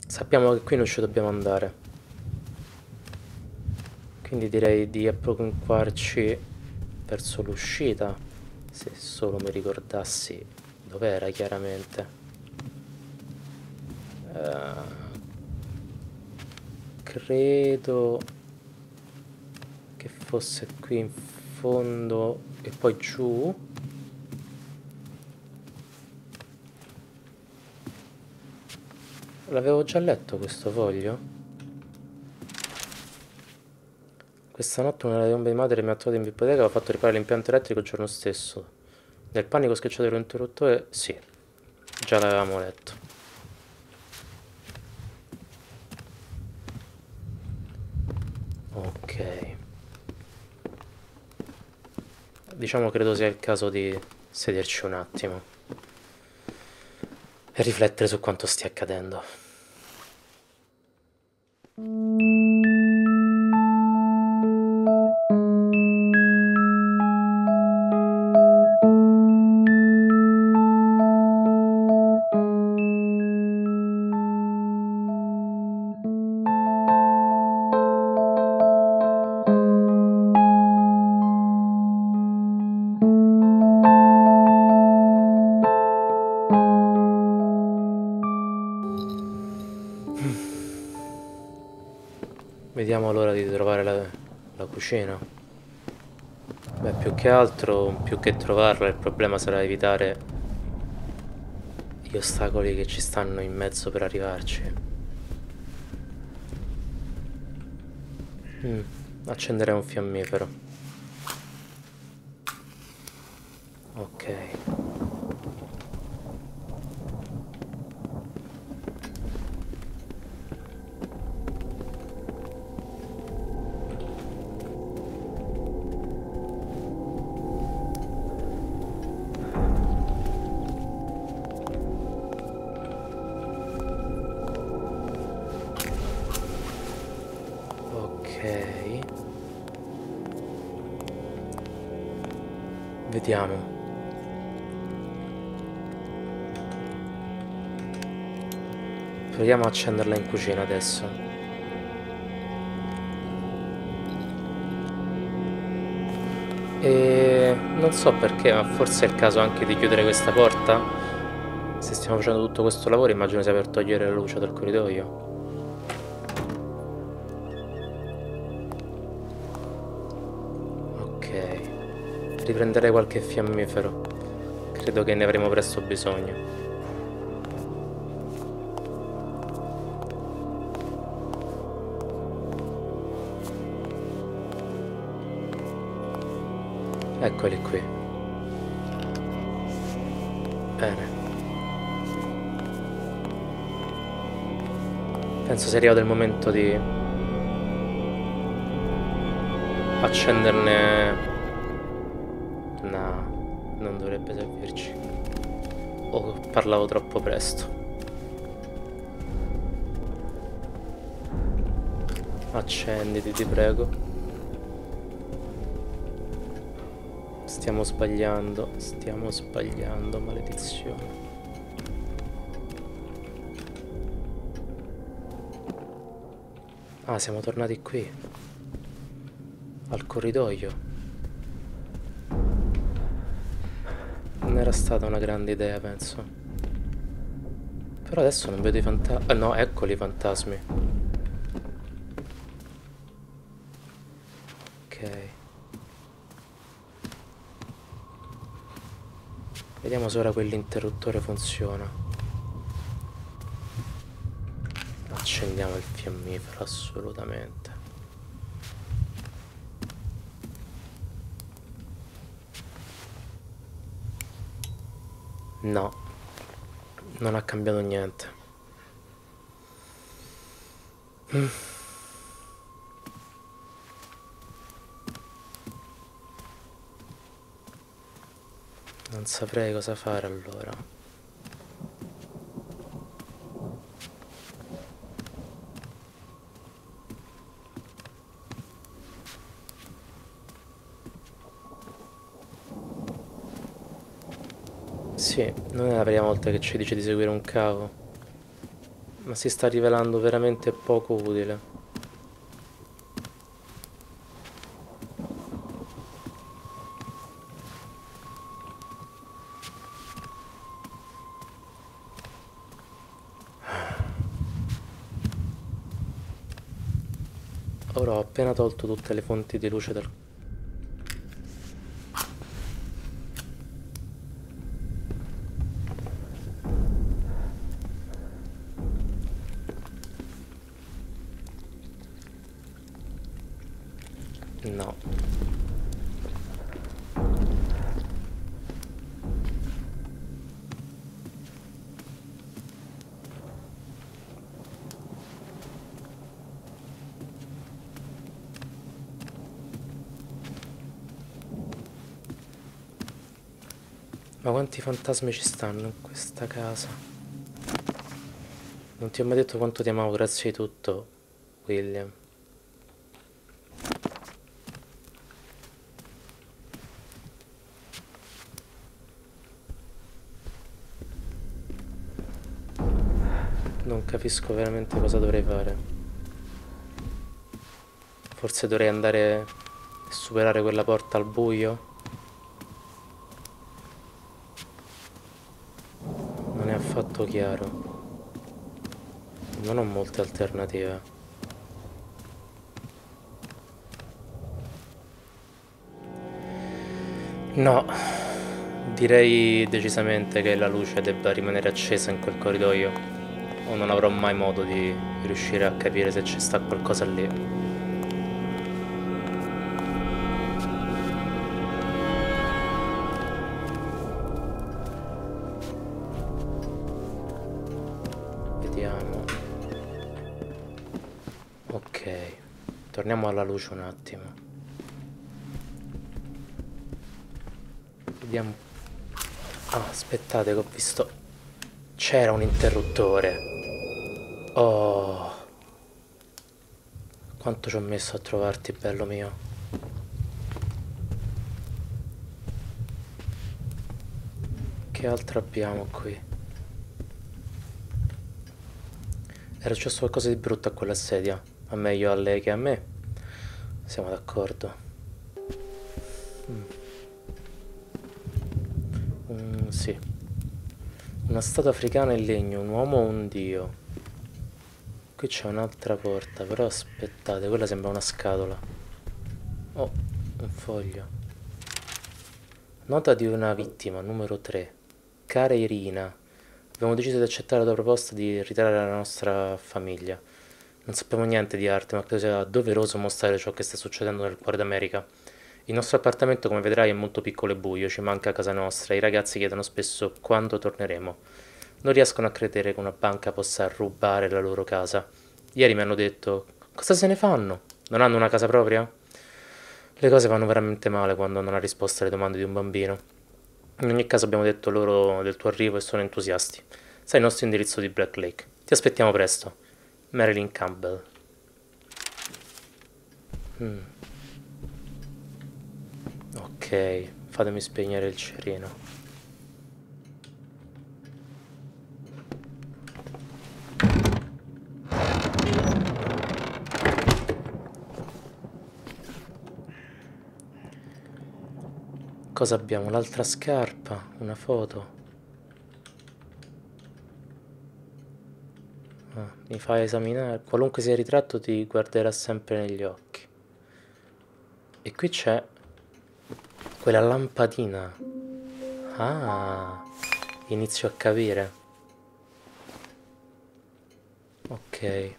Sappiamo che qui non ci dobbiamo andare. Quindi direi di appropriarci verso l'uscita. Se solo mi ricordassi dov'era chiaramente. Credo che fosse qui in fondo e poi giù. L'avevo già letto questo foglio? Questa notte una delle ombre di madre mi ha trovato in biblioteca e ho fatto riparare l'impianto elettrico il giorno stesso. Nel panico ho schiacciato l'interruttore. Sì, già l'avevamo letto. Ok. Diciamo credo sia il caso di sederci un attimo e riflettere su quanto stia accadendo. Vediamo l'ora di trovare la cucina. Beh, più che altro, più che trovarla, il problema sarà evitare gli ostacoli che ci stanno in mezzo per arrivarci. Accenderei un fiammifero. Ok. Ok. Vediamo. Proviamo a accenderla in cucina adesso. E non so perché, ma forse è il caso anche di chiudere questa porta? Se stiamo facendo tutto questo lavoro, immagino sia per togliere la luce dal corridoio. Ok. Riprenderei qualche fiammifero. Credo che ne avremo presto bisogno. Eccoli qui. Bene. Penso sia arrivato il momento di accenderne. No, non dovrebbe servirci. O parlavo troppo presto. Accenditi, ti prego. Stiamo sbagliando, maledizione. Ah, siamo tornati qui, al corridoio. Non era stata una grande idea, penso. Però adesso non vedo i fantasmi. No, eccoli i fantasmi. Ok. Vediamo se ora quell'interruttore funziona. Accendiamo il fiammifero, assolutamente. No, non ha cambiato niente. Non saprei cosa fare allora. Sì, non è la prima volta che ci dice di seguire un cavo. Ma si sta rivelando veramente poco utile. Ora ho appena tolto tutte le fonti di luce dal... No. Ma quanti fantasmi ci stanno in questa casa? Non ti ho mai detto quanto ti amavo, grazie di tutto, William. Non capisco veramente cosa dovrei fare. Forse dovrei andare a superare quella porta al buio? Non è affatto chiaro. Non ho molte alternative. No, direi decisamente che la luce debba rimanere accesa in quel corridoio, o non avrò mai modo di riuscire a capire se ci sta qualcosa lì. Vediamo. Ok, torniamo alla luce un attimo. Vediamo. Ah, aspettate che ho visto. C'era un interruttore. Oh, quanto ci ho messo a trovarti, bello mio. Che altro abbiamo qui? Era successo qualcosa di brutto a quella sedia. Ma meglio a lei che a me. Siamo d'accordo. Sì. Una statua africana in legno, un uomo o un dio. Qui c'è un'altra porta, però aspettate, quella sembra una scatola. Oh, un foglio. Nota di una vittima, numero 3. Cara Irina, abbiamo deciso di accettare la tua proposta di ritirare la nostra famiglia. Non sappiamo niente di arte, ma credo sia doveroso mostrare ciò che sta succedendo nel cuore d'America. Il nostro appartamento, come vedrai, è molto piccolo e buio, ci manca casa nostra. I ragazzi chiedono spesso quando torneremo. Non riescono a credere che una banca possa rubare la loro casa. Ieri mi hanno detto: cosa se ne fanno? Non hanno una casa propria? Le cose vanno veramente male quando non ha risposto alle domande di un bambino. In ogni caso abbiamo detto loro del tuo arrivo e sono entusiasti. Sai il nostro indirizzo di Black Lake. Ti aspettiamo presto. Marilyn Campbell. Ok, fatemi spegnere il cerino. Cosa abbiamo? L'altra scarpa, una foto. Ah, mi fai esaminare. Qualunque sia il ritratto ti guarderà sempre negli occhi. E qui c'è quella lampadina. Ah, inizio a capire. Ok.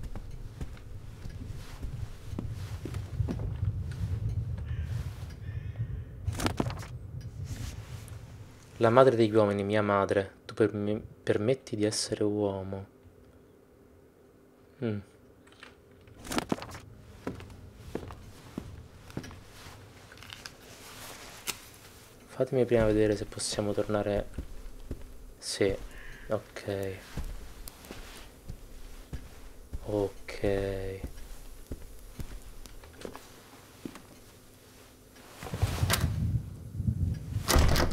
La madre degli uomini, mia madre. Tu permetti di essere uomo. Mm. Fatemi prima vedere se possiamo tornare. Sì, ok. Ok.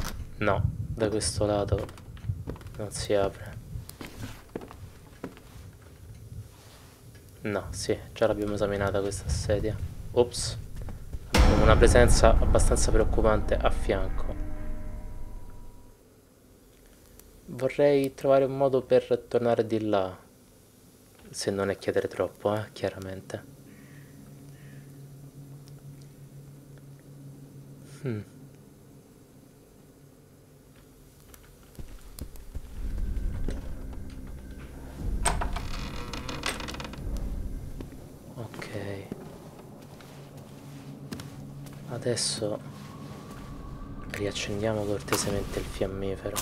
No, da questo lato non si apre. No, sì, già l'abbiamo esaminata questa sedia. Ops. Abbiamo una presenza abbastanza preoccupante a fianco. Vorrei trovare un modo per tornare di là, se non è chiedere troppo, chiaramente. Ok, adesso riaccendiamo cortesemente il fiammifero.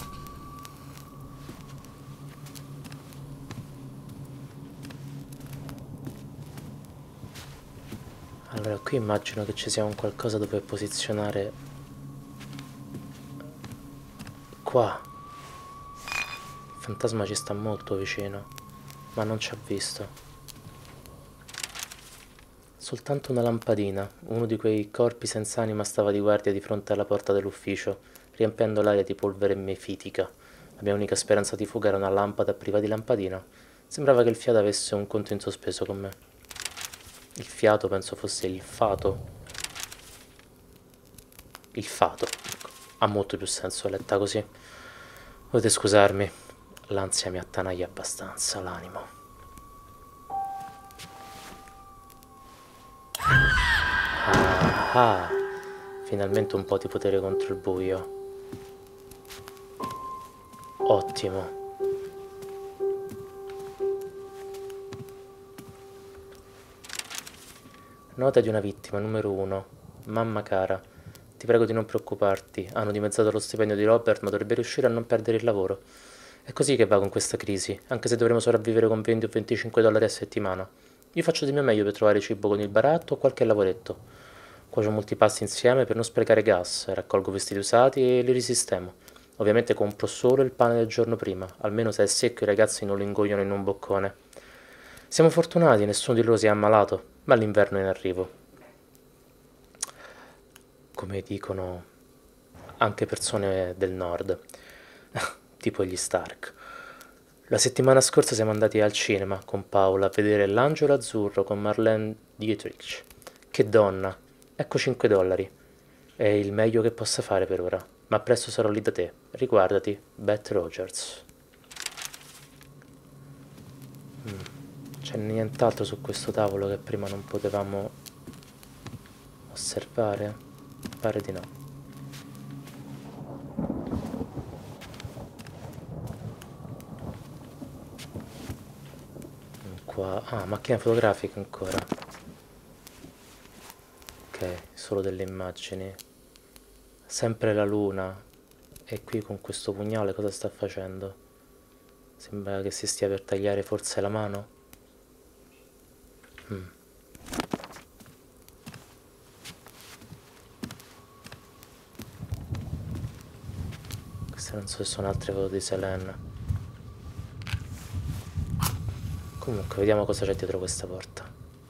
Allora, qui immagino che ci sia un qualcosa dove posizionare qua. Il fantasma ci sta molto vicino, ma non ci ha visto. Soltanto una lampadina, uno di quei corpi senza anima stava di guardia di fronte alla porta dell'ufficio, riempiendo l'aria di polvere mefitica. La mia unica speranza di fuga era una lampada priva di lampadina. Sembrava che il fiato avesse un conto in sospeso con me. Il fiato penso fosse il fato. Il fato, ecco. Ha molto più senso letta così. Potete scusarmi, l'ansia mi attanaglia abbastanza l'animo. Ah, finalmente un po' di potere contro il buio. Ottimo. Nota di una vittima, numero 1. Mamma cara, ti prego di non preoccuparti. Hanno dimezzato lo stipendio di Robert, ma dovrebbe riuscire a non perdere il lavoro. È così che va con questa crisi, anche se dovremo sopravvivere con 20 o 25 dollari a settimana. Io faccio del mio meglio per trovare cibo con il baratto o qualche lavoretto. Cuocio molti pasti insieme per non sprecare gas, raccolgo vestiti usati e li risistemo. Ovviamente compro solo il pane del giorno prima, almeno se è secco i ragazzi non lo ingoiano in un boccone. Siamo fortunati, nessuno di loro si è ammalato, ma l'inverno è in arrivo. Come dicono anche persone del nord, tipo gli Stark. La settimana scorsa siamo andati al cinema con Paola a vedere L'Angelo Azzurro con Marlene Dietrich. Che donna! Ecco 5 dollari. È il meglio che possa fare per ora, ma presto sarò lì da te. Riguardati, Beth Rogers. C'è nient'altro su questo tavolo che prima non potevamo osservare? Pare di no. Qua. Ah, macchina fotografica ancora. Ok, solo delle immagini. Sempre la luna. E qui con questo pugnale cosa sta facendo? Sembra che si stia per tagliare forse la mano. Queste non so se sono altre foto di Selene. Comunque, vediamo cosa c'è dietro questa porta.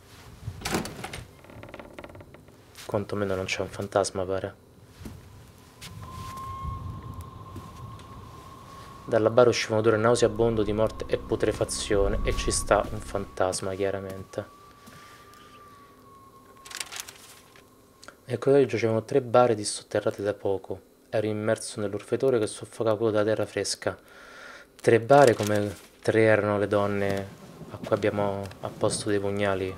Quantomeno non c'è un fantasma, pare. Dalla bara usciva un odore nauseabondo di morte e putrefazione e ci sta un fantasma, chiaramente. Nel corridoio giacevano 3 bare dissotterrate da poco. Ero immerso nell'orfetore che soffocava quello della terra fresca. 3 bare come 3 erano le donne a cui abbiamo apposto dei pugnali.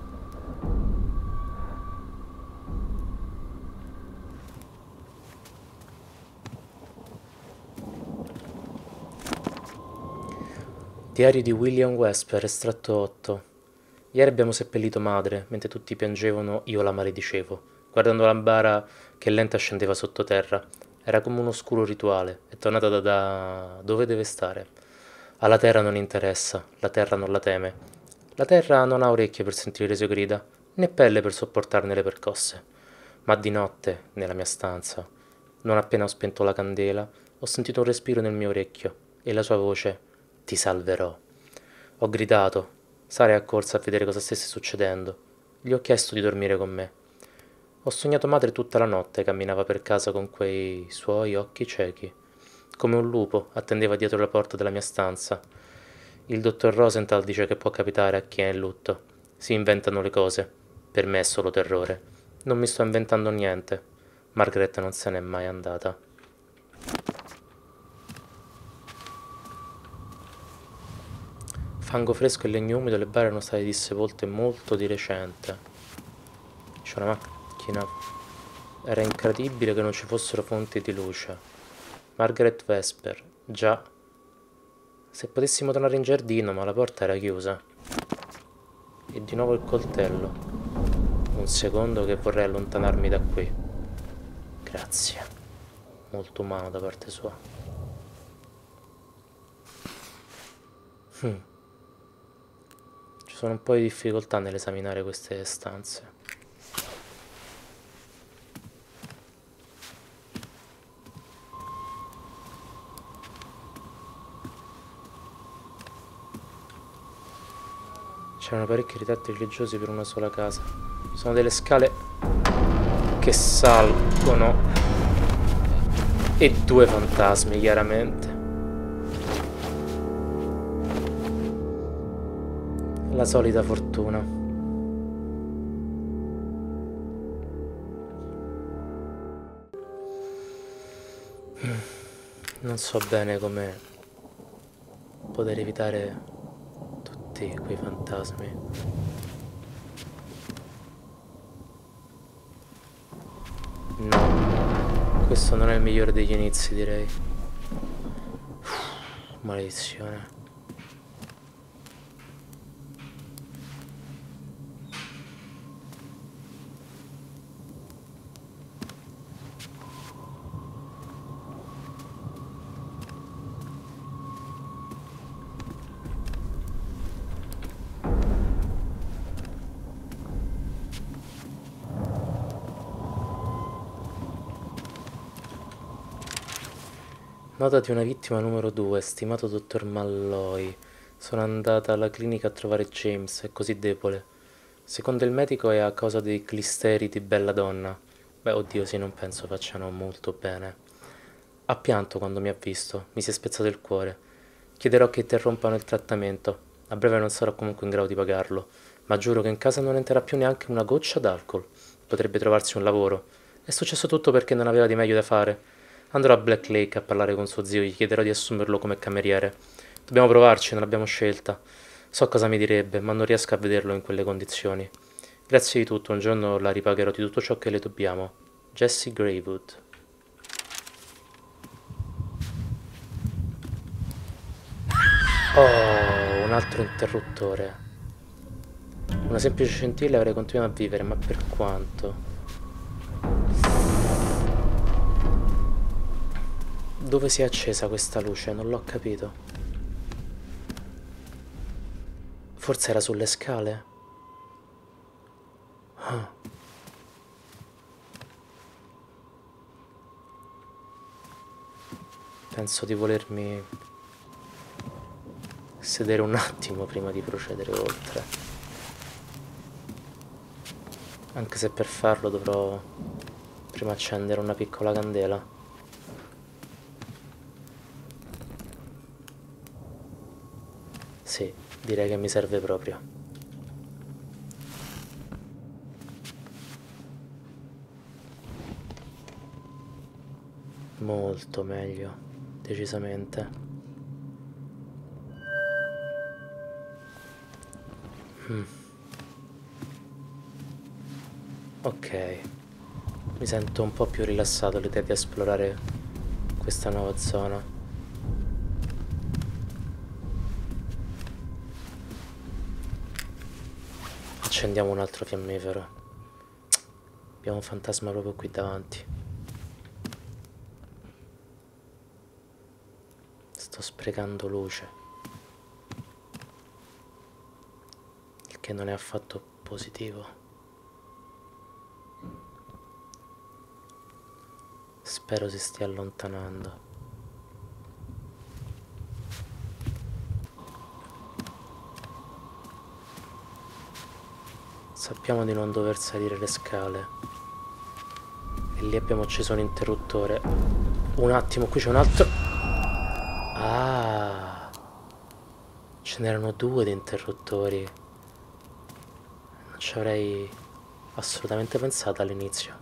Diario di William Wesper, estratto 8. Ieri abbiamo seppellito madre, mentre tutti piangevano io la maledicevo, guardando la bara che lenta scendeva sottoterra. Era come un oscuro rituale, è tornata da dove deve stare. Alla terra non interessa, la terra non la teme. La terra non ha orecchie per sentire le sue grida, né pelle per sopportarne le percosse. Ma di notte, nella mia stanza, non appena ho spento la candela, ho sentito un respiro nel mio orecchio e la sua voce: ti salverò. Ho gridato. Sara è accorsa a vedere cosa stesse succedendo. Gli ho chiesto di dormire con me. Ho sognato madre tutta la notte, camminava per casa con quei suoi occhi ciechi. Come un lupo attendeva dietro la porta della mia stanza. Il dottor Rosenthal dice che può capitare a chi è in lutto. Si inventano le cose. Per me è solo terrore. Non mi sto inventando niente. Margaret non se n'è mai andata. Fango fresco e legno umido, le bare erano state dissepolte molto di recente. C'è una macchina. Era incredibile che non ci fossero fonti di luce. Margaret Vesper. Già. Se potessimo tornare in giardino, ma la porta era chiusa. E di nuovo il coltello. Un secondo che vorrei allontanarmi da qui. Grazie. Molto umano da parte sua. Ci sono un po' di difficoltà nell'esaminare queste stanze. C'erano parecchi ritratti religiosi per una sola casa. Sono delle scale che salgono. E due fantasmi, chiaramente. La solita fortuna. Non so bene come poter evitare tutti quei fantasmi. No, questo non è il migliore degli inizi, direi. Maledizione. Nota di una vittima numero 2, stimato dottor Malloy. Sono andata alla clinica a trovare James, è così debole. Secondo il medico è a causa dei clisteri di bella donna. Beh, oddio, sì, non penso facciano molto bene. Ha pianto quando mi ha visto, mi si è spezzato il cuore. Chiederò che interrompano il trattamento. A breve non sarò comunque in grado di pagarlo, ma giuro che in casa non entrerà più neanche una goccia d'alcol. Potrebbe trovarsi un lavoro. È successo tutto perché non aveva di meglio da fare. Andrò a Black Lake a parlare con suo zio, gli chiederò di assumerlo come cameriere. Dobbiamo provarci, non abbiamo scelta. So cosa mi direbbe, ma non riesco a vederlo in quelle condizioni. Grazie di tutto, un giorno la ripagherò di tutto ciò che le dobbiamo. Jessie Greywood. Oh, un altro interruttore. Una semplice scintilla avrei continuato a vivere, ma per quanto? Dove si è accesa questa luce? Non l'ho capito. Forse era sulle scale? Ah. Penso di volermi sedere un attimo prima di procedere oltre. Anche se per farlo dovrò prima accendere una piccola candela. Sì, direi che mi serve proprio. Molto meglio, decisamente. Ok, mi sento un po' più rilassato all'idea di esplorare questa nuova zona. Accendiamo un altro fiammifero. Abbiamo un fantasma proprio qui davanti. Sto sprecando luce, il che non è affatto positivo. Spero si stia allontanando. Sappiamo di non dover salire le scale. E lì abbiamo acceso un interruttore. Un attimo, qui c'è un altro. Ah, ci Ce n'erano due di interruttori. Non ci avrei assolutamente pensato all'inizio.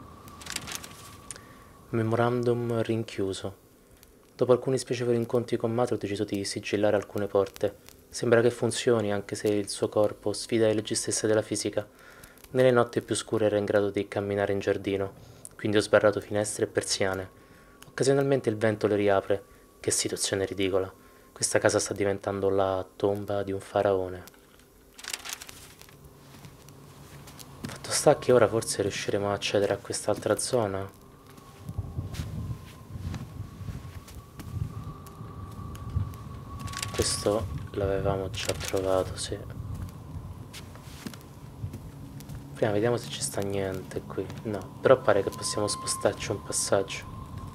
Memorandum rinchiuso. Dopo alcuni spiacevoli incontri con Mato ho deciso di sigillare alcune porte. Sembra che funzioni anche se il suo corpo sfida le leggi stesse della fisica. Nelle notti più scure era in grado di camminare in giardino, quindi ho sbarrato finestre e persiane. Occasionalmente il vento le riapre. Che situazione ridicola. Questa casa sta diventando la tomba di un faraone. Fatto sta che ora forse riusciremo a accedere a quest'altra zona. Questo l'avevamo già trovato, sì. Prima vediamo se ci sta niente qui. No, però pare che possiamo spostarci un passaggio.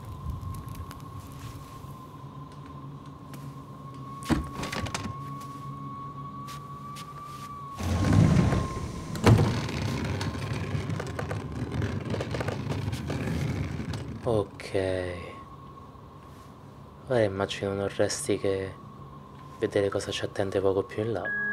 Ok. Ora immagino non resti che vedere cosa ci attende poco più in là.